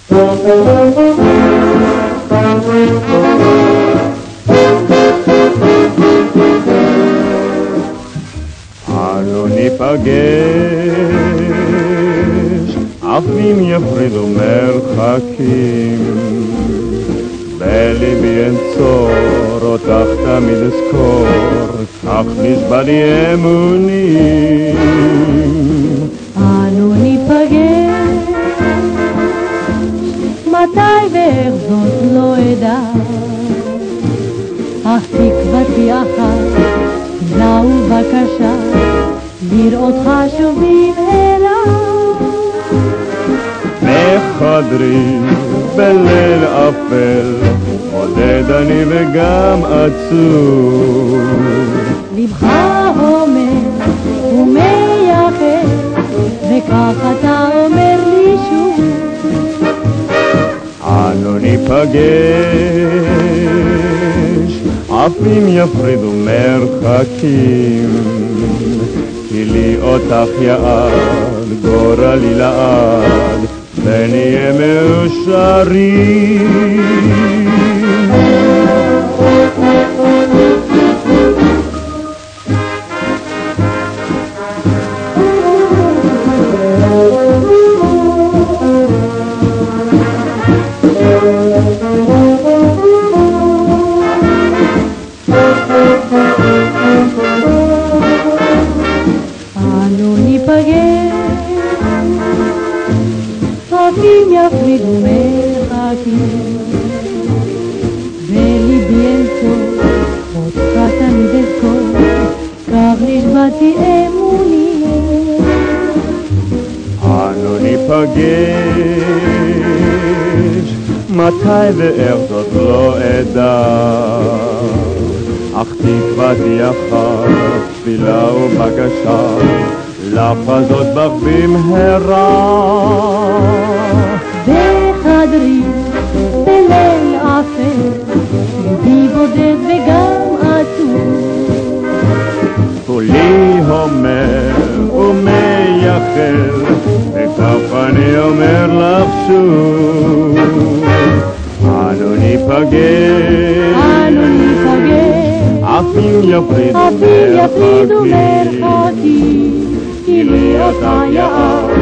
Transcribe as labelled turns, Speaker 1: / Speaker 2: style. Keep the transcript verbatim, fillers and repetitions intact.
Speaker 1: אנו ניפגש, אף אם יפרידו מרחקים. בליבי אין צור, אותך תמיד אזכור, כך נשבע לי אמונים.
Speaker 2: אנו ניפגש, מתי ואיך זאת לא אדע, אך תקוותי אחת, תפילה ובקשה, לראותך שוב במהרה.
Speaker 1: בחדרי בליל אפל, עודד אני וגם עצוב.
Speaker 2: לבך אומר ומייחד, וכך אתה אומר לי שוב.
Speaker 1: אנו ניפגש, אף אם יפרידו מרחקים, כי לי אותך יעד, גורלי לעד, ונהיה מאושרים.
Speaker 2: אנו ניפגש, אף אם יפרידו מרחקים, וליבי אין צור, אותך תמיד אזכור, כך נשבעתי אמונים.
Speaker 1: אנו ניפגש, מתי ואיך זאת לא אדע, אך תקוותי אחת, תפילה ובקשה, לחזות בך במהרה.
Speaker 2: בחדרי בליל אפל, ליבי בודד וגם עצוב.
Speaker 1: כולי הומר ומייחל, וכך אני אומר לך שוב. אנו ניפגש,
Speaker 2: אנו ניפגש,
Speaker 1: אף אם יפרידו
Speaker 2: אף אם יפרידו
Speaker 1: מרחקים,
Speaker 2: מרחקים,
Speaker 1: כי לי אותך יעד,